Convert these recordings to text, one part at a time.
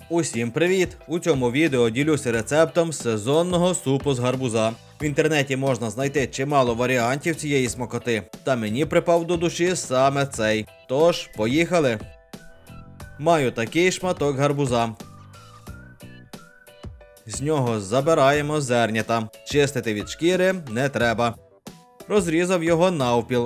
Усім привіт! У цьому відео ділюся рецептом сезонного супу з гарбуза. В інтернеті можна знайти чимало варіантів цієї смакоти, та мені припав до душі саме цей. Тож, поїхали! Маю такий шматок гарбуза. З нього забираємо зернята. Чистити від шкіри не треба. Розрізав його навпіл.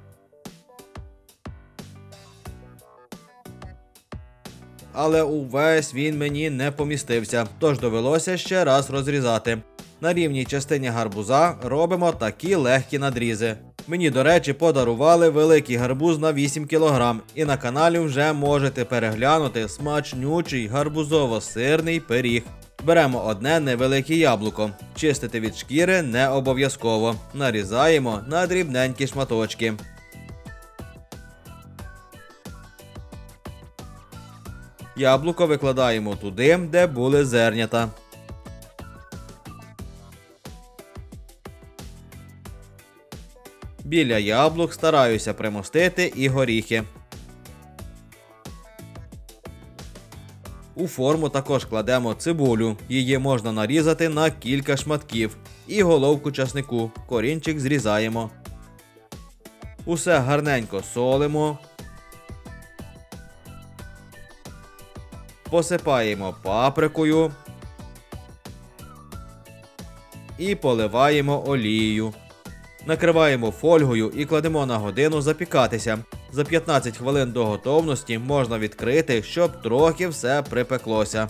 Але увесь він мені не помістився, тож довелося ще раз розрізати. На рівній частині гарбуза робимо такі легкі надрізи. Мені, до речі, подарували великий гарбуз на 8 кг, і на каналі вже можете переглянути смачнючий гарбузово-сирний пиріг. Беремо одне невелике яблуко. Чистити від шкіри не обов'язково. Нарізаємо на дрібненькі шматочки. Яблуко викладаємо туди, де були зернята. Біля яблук стараюся примостити і горіхи. У форму також кладемо цибулю. Її можна нарізати на кілька шматків. І головку часнику. Корінчик зрізаємо. Усе гарненько солимо. Посипаємо паприкою і поливаємо олією. Накриваємо фольгою і кладемо на годину запікатися. За 15 хвилин до готовності можна відкрити, щоб трохи все припеклося.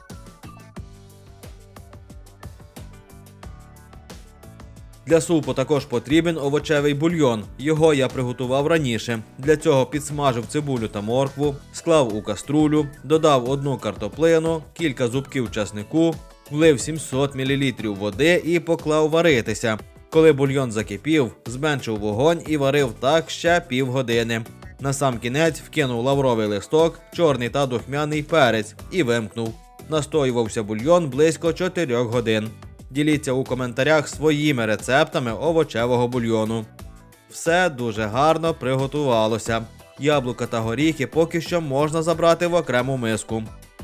Для супу також потрібен овочевий бульйон. Його я приготував раніше. Для цього підсмажив цибулю та моркву, склав у каструлю, додав одну картоплину, кілька зубків часнику, влив 700 мл води і поклав варитися. Коли бульйон закипів, зменшив вогонь і варив так ще півгодини. Насамкінець вкинув лавровий листок, чорний та духмяний перець і вимкнув. Настоювався бульйон близько 4 годин. Діліться у коментарях своїми рецептами овочевого бульйону. Все дуже гарно приготувалося. Яблука та горіхи поки що можна забрати в окрему миску.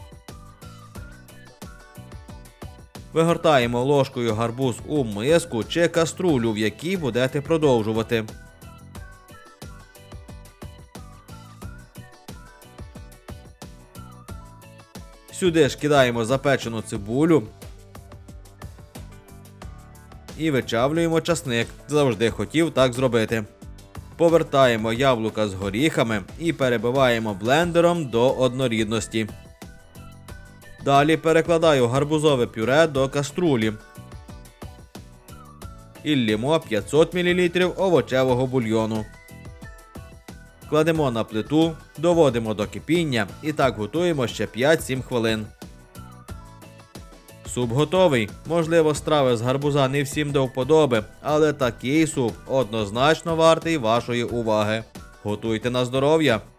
Вигортаємо ложкою гарбуз у миску чи каструлю, в якій будете продовжувати. Сюди ж кидаємо запечену цибулю і вичавлюємо часник. Завжди хотів так зробити. Повертаємо яблука з горіхами і перебиваємо блендером до однорідності. Далі перекладаю гарбузове пюре до каструлі. І ллємо 500 мл овочевого бульйону. Кладемо на плиту, доводимо до кипіння і так готуємо ще 5-7 хвилин. Суп готовий. Можливо, страви з гарбуза не всім до вподоби, але такий суп однозначно вартий вашої уваги. Готуйте на здоров'я!